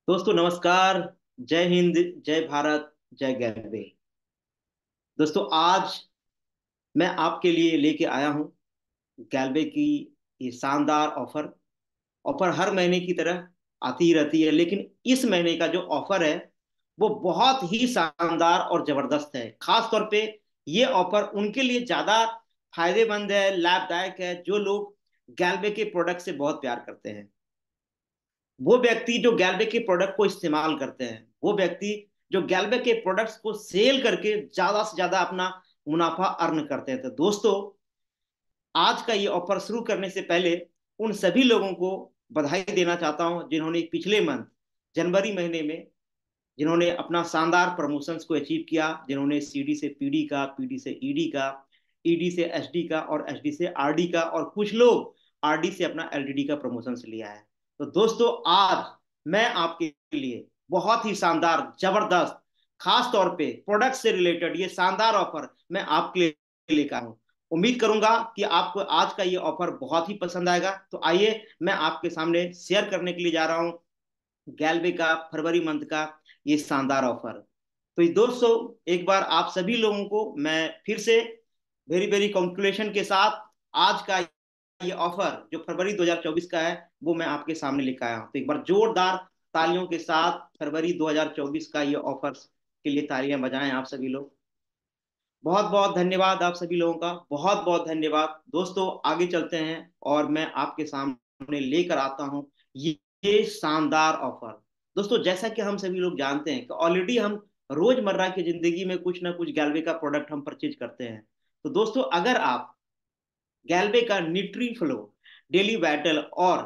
दोस्तों नमस्कार। जय हिंद। जय भारत। जय गैरवे। दोस्तों आज मैं आपके लिए लेके आया हूँ गैलवे की ये शानदार ऑफर। ऑफर हर महीने की तरह आती ही रहती है, लेकिन इस महीने का जो ऑफर है वो बहुत ही शानदार और जबरदस्त है। खास तौर पे ये ऑफर उनके लिए ज्यादा फायदेमंद है, लाभदायक है जो लोग गैलवे के प्रोडक्ट से बहुत प्यार करते हैं। वो व्यक्ति जो गैल्बे के प्रोडक्ट को इस्तेमाल करते हैं, वो व्यक्ति जो गैल्बे के प्रोडक्ट्स को सेल करके ज्यादा से ज्यादा अपना मुनाफा अर्न करते हैं। तो दोस्तों आज का ये ऑफर शुरू करने से पहले उन सभी लोगों को बधाई देना चाहता हूं जिन्होंने पिछले मंथ जनवरी महीने में जिन्होंने अपना शानदार प्रमोशंस को अचीव किया, जिन्होंने सीडी से पीडी का, पीडी से ईडी का, ईडी से एसडी का और एसडी से आरडी का, और कुछ लोग आरडी से अपना एलडीडी का प्रमोशंस लिया है। तो दोस्तों आज मैं आपके लिए बहुत ही शानदार जबरदस्त खास तौर पे प्रोडक्ट से रिलेटेड ये शानदार ऑफर मैं आपके लिए लेकर आया हूँ। उम्मीद करूंगा कि आपको आज का ये ऑफर बहुत ही पसंद आएगा। तो आइए मैं आपके सामने शेयर करने के लिए जा रहा हूँ गैलवे का फरवरी मंथ का ये शानदार ऑफर। तो ये दोस्तों एक बार आप सभी लोगों को मैं फिर से वेरी वेरी कॉन्ग्रेचुलेशन के साथ आज का ये ऑफर जो फरवरी 2024 का है वो मैं आपके सामने लेकर आया हूँ। तो एक बार जोरदार तालियों के साथ फरवरी 2024 का ये ऑफर के लिए तालियां बजाएं आप सभी लोग। बहुत बहुत धन्यवाद आप सभी लोगों का, बहुत बहुत धन्यवाद। दोस्तों आगे चलते हैं और मैं आपके सामने लेकर आता हूं ये शानदार ऑफर। दोस्तों जैसा कि हम सभी लोग जानते हैं कि ऑलरेडी हम रोजमर्रा की जिंदगी में कुछ ना कुछ गैल्वे का प्रोडक्ट हम परचेज करते हैं। तो दोस्तों अगर आप गैल्वे का न्यूट्री फ्लो डेली बैटल और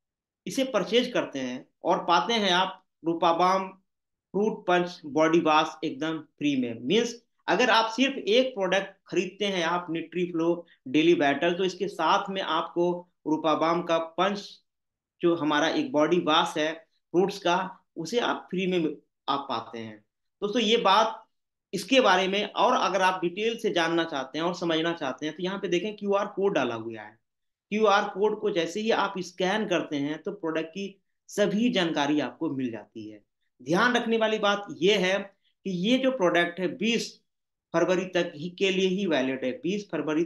इसे परचेज करते हैं और पाते हैं आप रूपाबाम फ्रूट पंच बॉडी वॉश एकदम फ्री में, मीन्स अगर आप सिर्फ एक प्रोडक्ट खरीदते हैं आप न्यूट्री फ्लो डेली बैटल, तो इसके साथ में आपको रूपाबाम का पंच जो हमारा एक बॉडी वॉश है फ्रूट्स का, उसे आप फ्री में आप पाते हैं। दोस्तों ये बात इसके बारे में और अगर आप डिटेल से जानना चाहते हैं और समझना चाहते हैं तो यहाँ पे देखें क्यूआर कोड डाला हुआ है। क्यूआर कोड को जैसे ही आप स्कैन करते हैं तो प्रोडक्ट की सभी जानकारी आपको मिल जाती है। ध्यान रखने वाली बात यह है कि ये जो प्रोडक्ट है 20 फरवरी तक ही के लिए ही वैलिड है, 20 फरवरी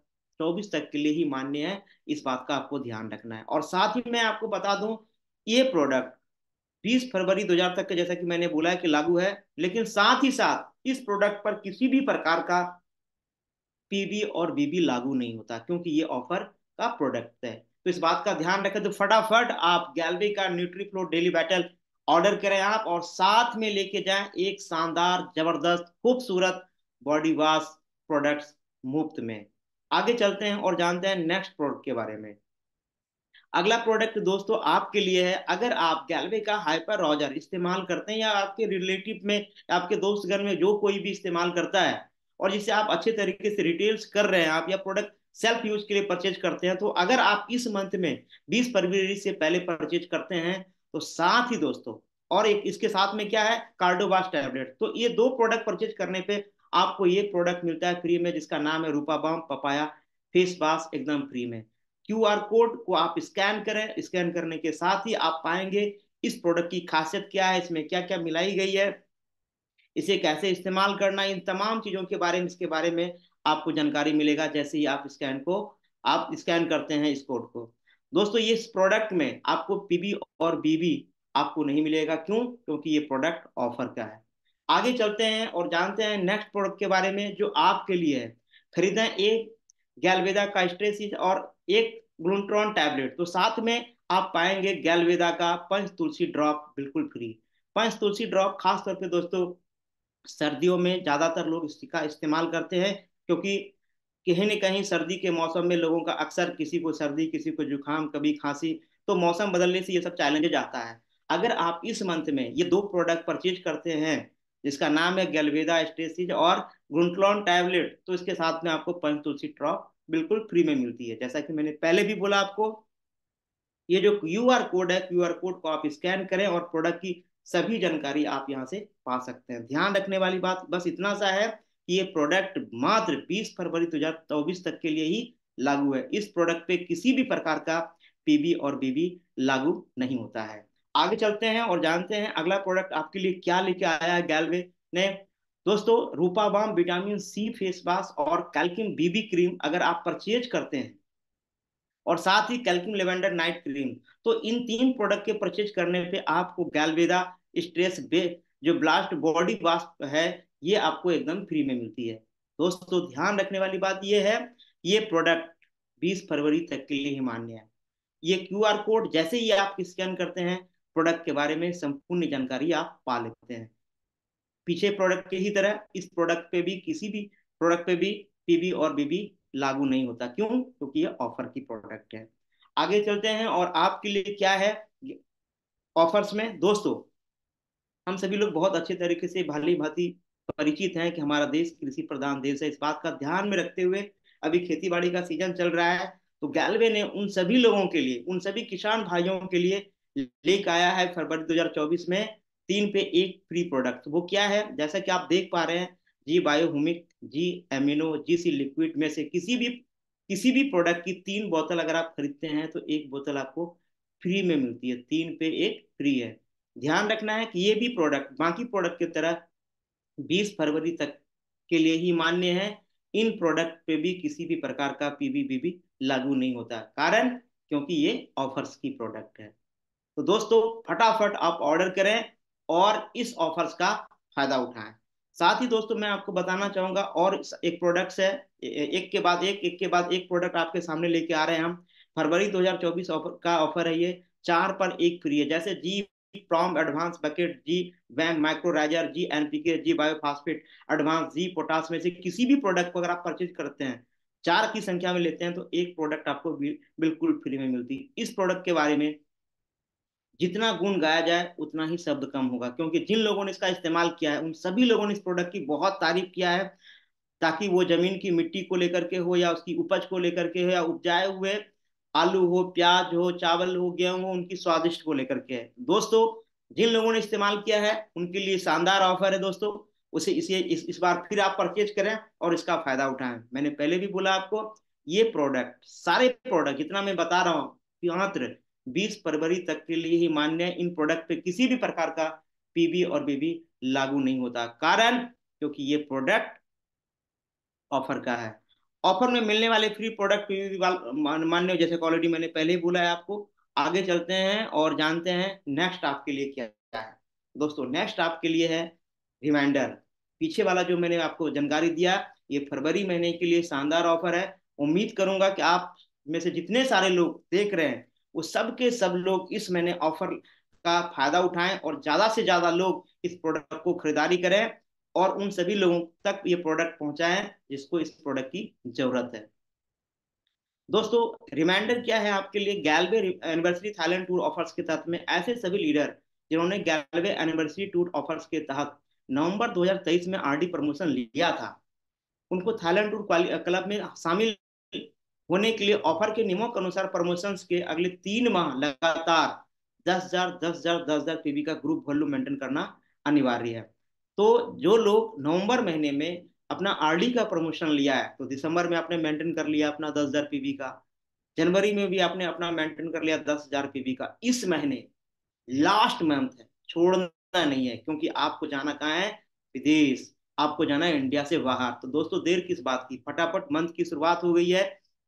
2024 तक के लिए ही मान्य है। इस बात का आपको ध्यान रखना है। और साथ ही मैं आपको बता दूं ये प्रोडक्ट 20 फरवरी 2000 तक का जैसा कि मैंने बोला है कि लागू है, लेकिन साथ ही साथ इस प्रोडक्ट पर किसी भी प्रकार का पीबी और बीबी लागू नहीं होता क्योंकि ये ऑफर का प्रोडक्ट है। तो इस बात का ध्यान रखें। तो फटाफट आप गैलवे का न्यूट्रीफ्लो डेली बैटल ऑर्डर करें आप, और साथ में लेके जाएं एक शानदार जबरदस्त खूबसूरत बॉडी वॉश प्रोडक्ट्स मुफ्त में। आगे चलते हैं और जानते हैं नेक्स्ट प्रोडक्ट के बारे में। अगला प्रोडक्ट दोस्तों आपके लिए है। अगर आप गैलवे का हाइपर रॉजर इस्तेमाल करते हैं या आपके रिलेटिव में आपके दोस्त घर में जो कोई भी इस्तेमाल करता है और जिसे आप अच्छे तरीके से रिटेल्स कर रहे हैं आप या प्रोडक्ट सेल्फ यूज के लिए परचेज करते हैं, तो अगर आप इस मंथ में 20 फरवरी से पहले परचेज करते हैं तो साथ ही दोस्तों और एक इसके साथ में क्या है कार्डोवास टैबलेट, तो ये दो प्रोडक्ट परचेज करने पे आपको ये प्रोडक्ट मिलता है फ्री में जिसका नाम है रूपाबाम पपाया फेस वॉश एकदम फ्री में। क्यूआर कोड को आप स्कैन करें, स्कैन करने के साथ ही आप पाएंगे इस प्रोडक्ट की खासियत क्या है, इसमें क्या क्या मिलाई गई है, इसे कैसे इस्तेमाल करना, इन तमाम चीजों के बारे में इसके बारे में आपको जानकारी मिलेगा जैसे ही आप स्कैन करते हैं इस कोड को। दोस्तों ये इस प्रोडक्ट में आपको पीबी और बीबी आपको नहीं मिलेगा, क्यों? क्योंकि ये प्रोडक्ट ऑफर का है। आगे चलते हैं और जानते हैं नेक्स्ट प्रोडक्ट के बारे में जो आपके लिए है। खरीदें एक गैलवेदा का स्ट्रेसिस और एक ग्लूट्रॉन टैबलेट, तो साथ में आप पाएंगे गैलवेदा का पंच तुलसी ड्रॉप बिल्कुल फ्री। पंच तुलसी ड्रॉप खास तौर पे दोस्तों सर्दियों में ज्यादातर लोग इसका इस्तेमाल करते हैं क्योंकि कहीं न कहीं सर्दी के मौसम में लोगों का अक्सर किसी को सर्दी किसी को जुकाम कभी खांसी, तो मौसम बदलने से ये सब चैलेंजेज आता है। अगर आप इस मंथ में ये दो प्रोडक्ट परचेज करते हैं जिसका नाम है गैल्वेदा स्टेसिज और ग्लूट्रॉन टैबलेट, तो इसके साथ में आपको पंच तुलसी ड्रॉप बिल्कुल फ्री में मिलती है। जैसा कि मैंने पहले भी बोला आपको, ये जो क्यूआर कोड है क्यूआर कोड को आप स्कैन करें और प्रोडक्ट की सभी जानकारी आप यहाँ से पा सकते हैं। ध्यान रखने वाली बात बस इतना सा है कि ये प्रोडक्ट मात्र 20 फरवरी 2024 तक के लिए ही लागू है। इस प्रोडक्ट पे किसी भी प्रकार का पीबी और बीबी लागू नहीं होता है। आगे चलते हैं और जानते हैं अगला प्रोडक्ट आपके लिए क्या लेके आया है गैल्वे ने। दोस्तों, रूपाबाम विटामिन सी फेस वॉश और कैल्किन बीबी क्रीम अगर आप परचेज करते हैं, और साथ ही कैल्किन लेवेंडर नाइट क्रीम, तो इन तीन प्रोडक्ट के परचेज करने पे आपको गैल्वेदा स्ट्रेस बे जो ब्लास्ट बॉडी वॉश है, ये आपको एकदम फ्री में मिलती है। दोस्तों, ध्यान रखने वाली बात ये है, ये प्रोडक्ट 20 फरवरी तक के लिए ही मान्य है। ये क्यूआर कोड जैसे ही आप स्कैन करते हैं, प्रोडक्ट के बारे में संपूर्ण जानकारी आप पा लेते हैं। पीछे प्रोडक्ट की ही तरह इस प्रोडक्ट पे भी, किसी भी प्रोडक्ट पे भी पीबी और बीबी लागू नहीं होता। क्यों? क्योंकि ये ऑफर की प्रोडक्ट है। आगे चलते हैं और आपके लिए क्या है ऑफर्स में। दोस्तों, हम सभी लोग बहुत अच्छे तरीके से भली भांति परिचित हैं कि हमारा देश कृषि प्रधान देश है। इस बात का ध्यान में रखते हुए अभी खेती बाड़ी का सीजन चल रहा है, तो गैल्वे ने उन सभी लोगों के लिए, उन सभी किसान भाइयों के लिए लेकर आया है फरवरी 2024 में 3 पे 1 फ्री प्रोडक्ट। वो क्या है? जैसा कि आप देख पा रहे हैं, जी बायोहुमिक, जी एमिनो, जी सी लिक्विड में से किसी भी प्रोडक्ट की 3 बोतल अगर आप खरीदते हैं तो 1 बोतल आपको फ्री में मिलती है। 3 पे 1 फ्री है। ध्यान रखना है कि ये भी प्रोडक्ट बाकी प्रोडक्ट की तरह 20 फरवरी तक के लिए ही मान्य है। इन प्रोडक्ट पे भी किसी भी प्रकार का पीबीबीबी लागू नहीं होता। कारण? क्योंकि ये ऑफर्स की प्रोडक्ट है। तो दोस्तों, फटाफट आप ऑर्डर करें और इस ऑफर्स का फायदा उठाएं। साथ ही दोस्तों, मैं आपको बताना चाहूंगा और एक प्रोडक्ट्स है, एक के बाद एक प्रोडक्ट आपके सामने लेके आ रहे हैं हम। फरवरी 2024 ऑफर का ऑफर है ये, 4 पर 1 फ्री है। जैसे G PROM advance bucket, G VAM mycorrhizer, G NPK, G biophosphate advance, G potash में से किसी भी प्रोडक्ट को अगर आप परचेज करते हैं, 4 की संख्या में लेते हैं, तो एक प्रोडक्ट आपको बिल्कुल फ्री में मिलती है। इस प्रोडक्ट के बारे में जितना गुण गाया जाए उतना ही शब्द कम होगा, क्योंकि जिन लोगों ने इसका इस्तेमाल किया है उन सभी लोगों ने इस प्रोडक्ट की बहुत तारीफ किया है। ताकि वो जमीन की मिट्टी को लेकर के हो, या उसकी उपज को लेकर के हो, या उपजाए हुए आलू हो, प्याज हो, चावल हो, गेहूं हो, उनकी स्वादिष्ट को लेकर के है। दोस्तों, जिन लोगों ने इस्तेमाल किया है उनके लिए शानदार ऑफर है दोस्तों। उसे इस बार फिर आप परचेज करें और इसका फायदा उठाएं। मैंने पहले भी बोला आपको, ये प्रोडक्ट, सारे प्रोडक्ट जितना मैं बता रहा हूँ, मात्र 20 फरवरी तक के लिए ही मान्य है। इन प्रोडक्ट पे किसी भी प्रकार का पीबी और बीबी लागू नहीं होता। कारण? क्योंकि ये प्रोडक्ट ऑफर का है। ऑफर में मिलने वाले फ्री प्रोडक्ट पीवीपी मान्य, जैसे क्वालिटी मैंने पहले ही बोला है आपको। आगे चलते हैं और जानते हैं नेक्स्ट आपके लिए क्या क्या है। दोस्तों, नेक्स्ट आपके लिए है रिमाइंडर। पीछे वाला जो मैंने आपको जानकारी दिया, ये फरवरी महीने के लिए शानदार ऑफर है। उम्मीद करूंगा कि आप में से जितने सारे लोग देख रहे हैं, वो सब के सब लोग इस महीने ऑफर का फायदा उठाएं और ज्यादा से ज्यादा लोग इस प्रोडक्ट को खरीदारी करें और उन सभी लोगों तक ये प्रोडक्ट पहुंचाएं जिसको इस प्रोडक्ट की जरूरत है। दोस्तों, रिमाइंडर क्या है आपके लिए? Galway anniversary Thailand tour offers के तहत में ऐसे सभी लीडर जिन्होंने गैल्वे एनिवर्सरी टूर ऑफर्स के तहत नवंबर 2023 में आरडी प्रमोशन लिया था, उनको थाईलैंड टूर क्लब में शामिल होने के लिए ऑफर के नियमों के अनुसार प्रमोशंस के अगले 3 माह लगातार 10,000 10,000 10,000 पीबी का ग्रुप वॉल्यूम मेंटेन करना अनिवार्य है। तो जो लोग नवंबर महीने में अपना आरडी का प्रमोशन लिया है, तो दिसंबर में आपने मेंटेन कर लिया अपना 10,000 पीबी का, जनवरी में भी आपने अपना मेंटेन कर लिया 10,000 पीबी का, इस महीने लास्ट मंथ है, छोड़ना नहीं है। क्योंकि आपको जाना कहाँ है? विदेश। आपको जाना है इंडिया से बाहर। तो दोस्तों, देर किस बात की, फटाफट मंथ की शुरुआत हो गई है,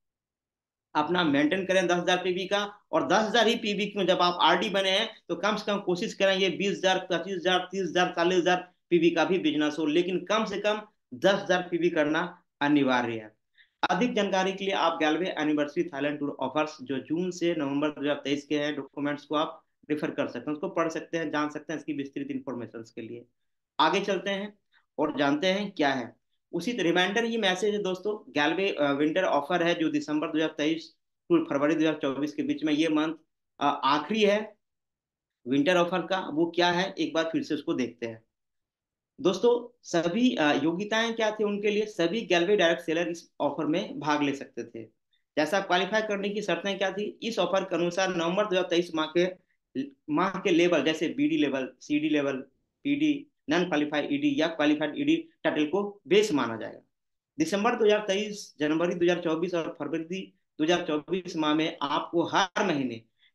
अपना मेंटेन करें 10,000 पीबी का। और 10,000 ही पीबी क्यों, जब आप आरडी बने हैं तो कम से कम कोशिश करें ये 20,000 25,000 30,000 40,000 पीबी का भी बिजनेस हो, लेकिन कम से कम 10,000 पीबी करना अनिवार्य है। अधिक जानकारी के लिए आप Galway anniversary Thailand tour offers जो जून से नवंबर 2023 के हैं, डॉक्यूमेंट्स को आप रेफर कर सकते हैं, उसको पढ़ सकते हैं, जान सकते हैं इसकी विस्तृत इंफॉर्मेशन के लिए। आगे चलते हैं और जानते हैं क्या है। उसी रिमाइंडर ही मैसेज है दोस्तों, गैलवे विंटर ऑफर है जो दिसंबर 2023 टू फरवरी 2024 के बीच में, ये मंथ आखिरी है विंटर ऑफर का। वो क्या है, एक बार फिर से उसको देखते हैं। दोस्तों, सभी योग्यताएं क्या थी उनके लिए? सभी गैलवे डायरेक्ट सेलर इस ऑफर में भाग ले सकते थे। जैसा क्वालिफाई करने की शर्तें क्या थी इस ऑफर के अनुसार? नवंबर 2023 माह के लेवल, जैसे BD level, CD level, PD, non qualified ED या क्वालिफाइड ईडी टाइटल को बेस माना जाएगा। दिसंबर 2023, जनवरी 2024 और फरवरी 2024 माह में आपको हर महीने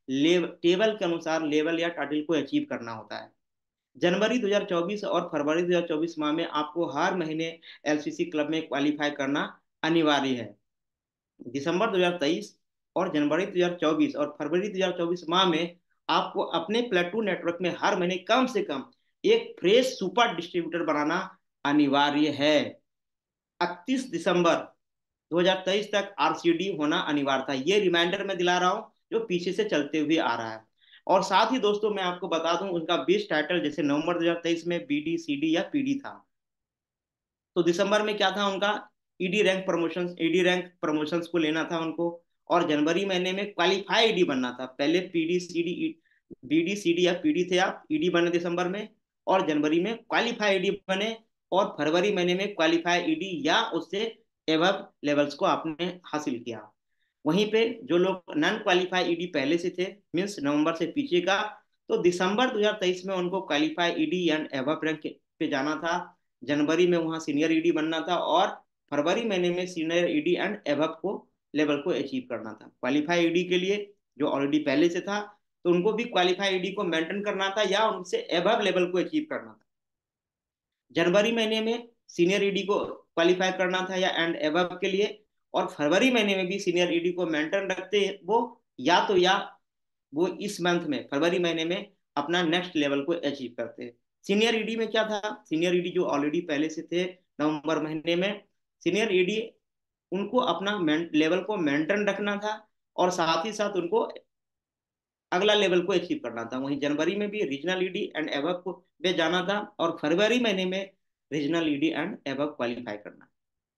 टेबल के अनुसार लेवल या टाइटल को अचीव करना होता है। जनवरी 2024 और फरवरी 2024 माह में आपको हर महीने एलसीसी क्लब में क्वालिफाई करना अनिवार्य है। दिसंबर 2023 और जनवरी 2024 और फरवरी 2024 माह में आपको अपने प्लेटू नेटवर्क में हर महीने कम से कम एक फ्रेश सुपर डिस्ट्रीब्यूटर बनाना अनिवार्य है। 31 दिसंबर 2023 तक आरसीडी होना अनिवार्य था। ये रिमाइंडर मैं दिला रहा हूँ जो पीछे से चलते हुए आ रहा है। और साथ ही दोस्तों मैं आपको बता दूं उनका बेस्ट टाइटल जैसे नवंबर 2023 में बीडी सीडी या पीडी था, तो दिसंबर में क्या था उनका ईडी रैंक प्रमोशंस को लेना था उनको। और जनवरी महीने में क्वालिफाई ईडी बनना था। पहले पीडी सीडी बीडी सीडी या पीडी थे, आप ईडी बने दिसंबर में, और जनवरी में क्वालिफाई ईडी बने, और फरवरी महीने में क्वालिफाई ईडी या उससे एवब लेवल्स को आपने हासिल किया। वहीं पे जो लोग नॉन क्वालिफाई ईडी पहले से थे, मीन्स नवंबर से पीछे का, तो दिसंबर 2023 में उनको qualify ED and above rank पे जाना था। जनवरी में वहां सीनियर ईडी बनना था, और फरवरी महीने में सीनियर ईडी एंड एवब को लेवल को अचीव करना था। क्वालिफाई ईडी के लिए जो ऑलरेडी पहले से था, तो उनको भी क्वालिफाई ईडी को मेंटेन करना था या उनसे एवब लेवल को अचीव करना था। जनवरी महीने में सीनियर ईडी को क्वालिफाई करना था या एंड एबव के लिए, और फरवरी महीने में भी सीनियर ईडी को मेंटेन रखते वो, या वो इस मंथ में फरवरी महीने में अपना नेक्स्ट लेवल को अचीव करते हैं। सीनियर ईडी में क्या था, सीनियर ईडी जो ऑलरेडी पहले से थे नवंबर महीने में, सीनियर ईडी उनको अपना लेवल को मेंटेन रखना था, और साथ ही साथ उनको अगला लेवल को अचीव करना था। वहीं जनवरी में भी रीजनल ईडी एंड एबव को पे जाना था, और फरवरी महीने में regional ED and above qualify करना।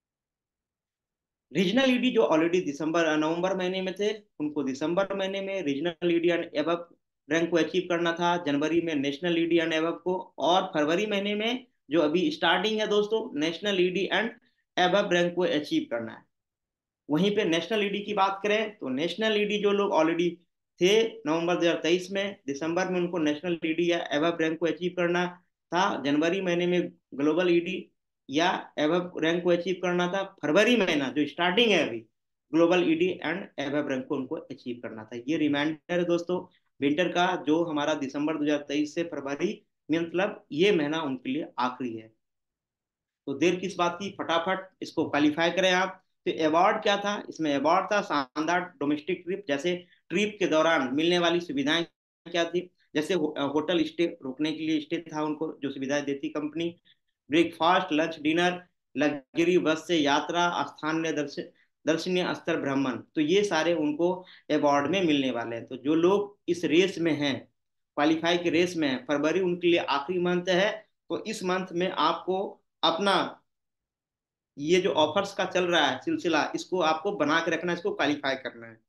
रीजनल ईडी जो ऑलरेडी दिसंबर नवंबर महीने में थे, उनको दिसंबर महीने में regional ED and above rank को अचीव करना था, जनवरी में नेशनल ईडी एंड एबव को, और फरवरी महीने में जो अभी स्टार्टिंग है दोस्तों, national ED and above rank को अचीव करना है। वहीं पे नेशनल ईडी की बात करें तो नेशनल ईडी जो लोग ऑलरेडी थे नवंबर 2023 में, दिसंबर में उनको नेशनल ईडी या एवब रैंक को अचीव करना था, जनवरी महीने में ग्लोबल ईडी या एवब रैंक को अचीव करना था, फरवरी महीना जो स्टार्टिंग है अभी global ED and above rank को उनको अचीव करना था। ये रिमाइंडर है दोस्तों विंटर का, जो हमारा दिसंबर 2023 से फरवरी, मतलब ये महीना उनके लिए आखिरी है। तो देर किस बात की, फटाफट इसको क्वालिफाई करें आप। तो अवार्ड क्या था, इसमें अवार्ड था शानदार डोमेस्टिक ट्रिप। जैसे ट्रिप के दौरान मिलने वाली सुविधाएं क्या थी, जैसे होटल स्टे, रुकने के लिए स्टे था उनको जो सुविधाएं देती कंपनी, breakfast lunch dinner, luxury bus से यात्रा, स्थानीय दर्शनीय स्थल भ्रमण, तो ये सारे उनको अवार्ड में मिलने वाले हैं। तो जो लोग इस रेस में हैं, क्वालिफाई के रेस में है, फरवरी उनके लिए आखिरी मंथ है, तो इस मंथ में आपको अपना ये जो ऑफर्स का चल रहा है सिलसिला, इसको आपको बना के रखना है, इसको क्वालिफाई करना है।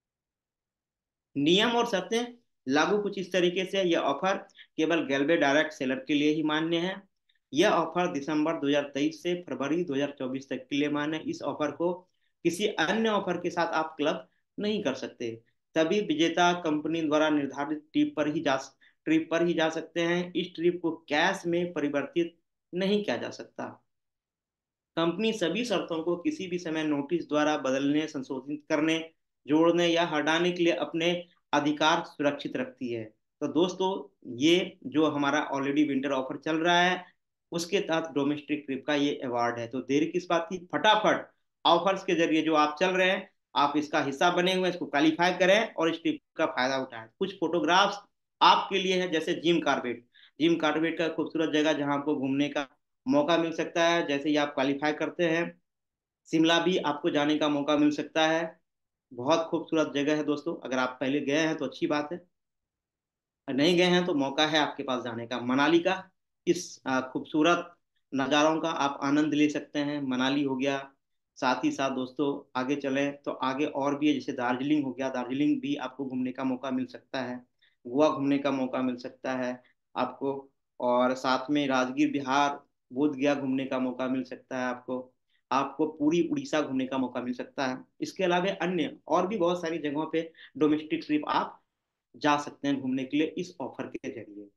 नियम और शर्तें लागू कुछ इस तरीके से, यह ऑफर केवल गैल्वे डायरेक्ट सेलर के लिए ही मान्य है। यह ऑफर दिसंबर 2023 से फरवरी 2024 तक के लिए मान्य है। इस ऑफर को किसी अन्य ऑफर के साथ आप क्लब नहीं कर सकते। तभी विजेता कंपनी द्वारा निर्धारित ट्रिप पर ही जा सकते हैं। इस ट्रिप को कैश में परिवर्तित नहीं किया जा सकता। कंपनी सभी शर्तों को किसी भी समय नोटिस द्वारा बदलने, संशोधित करने, जोड़ने या हटाने के लिए अपने अधिकार सुरक्षित रखती है। तो दोस्तों ये जो हमारा ऑलरेडी विंटर ऑफर चल रहा है, उसके तहत डोमेस्टिक ट्रिप का ये अवार्ड है। तो देर किस बात की, फटाफट ऑफर्स के जरिए जो आप चल रहे हैं, आप इसका हिस्सा बने हुए हैं, इसको क्वालिफाई करें और इस ट्रिप का फायदा उठाएं। कुछ फोटोग्राफ्स आपके लिए है, जैसे जिम कार्बेट का खूबसूरत जगह जहां आपको घूमने का मौका मिल सकता है। जैसे ही आप क्वालिफाई करते हैं, शिमला भी आपको जाने का मौका मिल सकता है। बहुत खूबसूरत जगह है दोस्तों, अगर आप पहले गए हैं तो अच्छी बात है, और नहीं गए हैं तो मौका है आपके पास जाने का। मनाली का इस खूबसूरत नज़ारों का आप आनंद ले सकते हैं। मनाली हो गया, साथ ही साथ दोस्तों आगे चलें तो आगे और भी है, जैसे दार्जिलिंग हो गया, दार्जिलिंग भी आपको घूमने का मौका मिल सकता है। गोवा घूमने का मौका मिल सकता है आपको, और साथ में राजगीर बिहार, बोध गया घूमने का मौका मिल सकता है आपको। आपको पूरी उड़ीसा घूमने का मौका मिल सकता है। इसके अलावा अन्य और भी बहुत सारी जगहों पे डोमेस्टिक ट्रिप आप जा सकते हैं घूमने के लिए इस ऑफर के जरिए।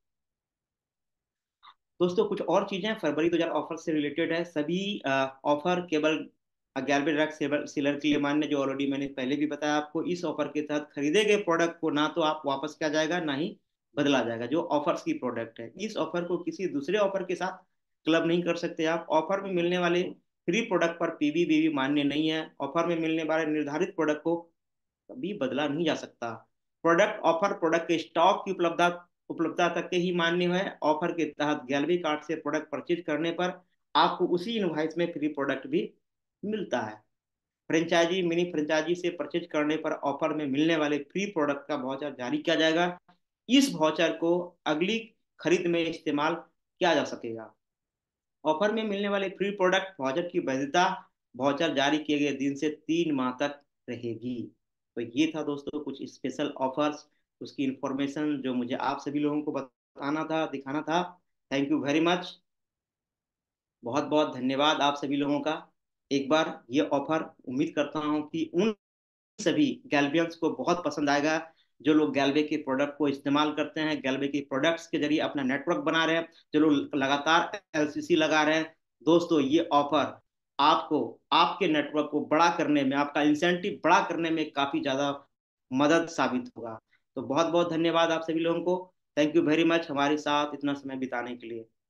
दोस्तों कुछ और चीजें फरवरी 2000 ऑफर से रिलेटेड है। सभी ऑफर केवल गैल्वे ड्रग सीलर के लिए मान्य, जो ऑलरेडी मैंने पहले भी बताया आपको। इस ऑफर के तहत खरीदे गए प्रोडक्ट को ना तो आप वापस किया जाएगा, ना ही बदला जाएगा। जो ऑफर्स की प्रोडक्ट है, इस ऑफर को किसी दूसरे ऑफर के साथ क्लब नहीं कर सकते आप। ऑफर में मिलने वाले फ्री प्रोडक्ट पर पीवी बीवी मान्य नहीं है। ऑफर में मिलने वाले निर्धारित प्रोडक्ट को कभी बदला नहीं जा सकता। प्रोडक्ट ऑफर प्रोडक्ट के स्टॉक की उपलब्धता तक के ही मान्य है। ऑफर के तहत गैलरी कार्ड से प्रोडक्ट परचेज करने पर आपको उसी इनवाइस में फ्री प्रोडक्ट भी मिलता है। फ्रेंचाइजी मिनी फ्रेंचाइजी से परचेज करने पर ऑफर में मिलने वाले फ्री प्रोडक्ट का वाउचर जारी किया जाएगा। इस वाउचर को अगली खरीद में इस्तेमाल किया जा सकेगा। ऑफर में मिलने वाले फ्री प्रोडक्ट वाउचर की वैधता वाउचर जारी किए गए दिन से 3 माह तक रहेगी। तो ये था दोस्तों कुछ स्पेशल ऑफर्स, उसकी इंफॉर्मेशन जो मुझे आप सभी लोगों को बताना था, दिखाना था। Thank you very much. बहुत बहुत धन्यवाद आप सभी लोगों का। एक बार ये ऑफर उम्मीद करता हूँ कि उन सभी गैल्बियंस को बहुत पसंद आएगा, जो लोग गैल्वे के प्रोडक्ट को इस्तेमाल करते हैं, गैल्वे के प्रोडक्ट्स के जरिए अपना नेटवर्क बना रहे हैं, जो लोग लगातार एलसीसी लगा रहे हैं। दोस्तों ये ऑफर आपको आपके नेटवर्क को बड़ा करने में, आपका इंसेंटिव बड़ा करने में काफी ज्यादा मदद साबित होगा। तो बहुत बहुत धन्यवाद आप सभी लोगों को। थैंक यू वेरी मच हमारे साथ इतना समय बिताने के लिए।